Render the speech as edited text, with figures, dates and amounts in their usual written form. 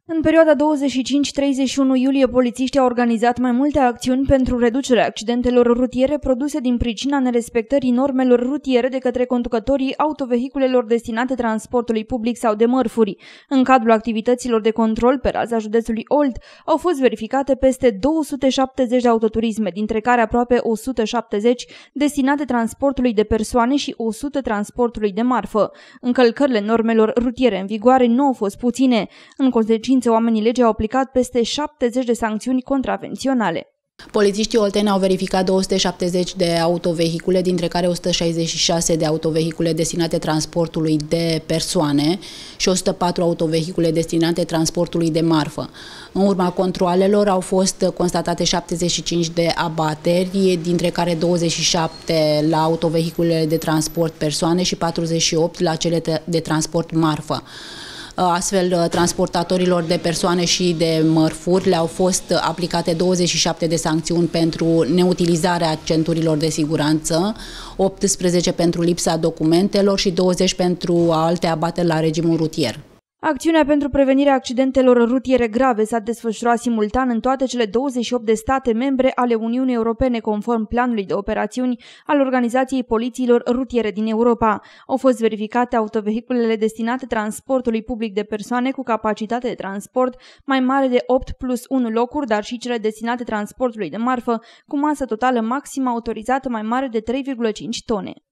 În perioada 25-31 iulie, polițiștii au organizat mai multe acțiuni pentru reducerea accidentelor rutiere produse din pricina nerespectării normelor rutiere de către conducătorii autovehiculelor destinate transportului public sau de mărfuri. În cadrul activităților de control pe raza județului Olt au fost verificate peste 270 de autoturisme, dintre care aproape 170 destinate transportului de persoane și 100 transportului de marfă. Încălcările normelor rutiere în vigoare nu au fost puține. În consecință, oamenii legii au aplicat peste 70 de sancțiuni contravenționale. Polițiștii olteni au verificat 270 de autovehicule, dintre care 166 de autovehicule destinate transportului de persoane și 104 autovehicule destinate transportului de marfă. În urma controalelor au fost constatate 75 de abateri, dintre care 27 la autovehiculele de transport persoane și 48 la cele de transport marfă. Astfel, transportatorilor de persoane și de mărfuri le-au fost aplicate 27 de sancțiuni pentru neutilizarea centurilor de siguranță, 18 pentru lipsa documentelor și 20 pentru alte abateri la regimul rutier. Acțiunea pentru prevenirea accidentelor rutiere grave s-a desfășurat simultan în toate cele 28 de state membre ale Uniunii Europene, conform planului de operațiuni al Organizației Polițiilor Rutiere din Europa. Au fost verificate autovehiculele destinate transportului public de persoane cu capacitate de transport mai mare de 8+1 locuri, dar și cele destinate transportului de marfă cu masă totală maximă autorizată mai mare de 3,5 tone.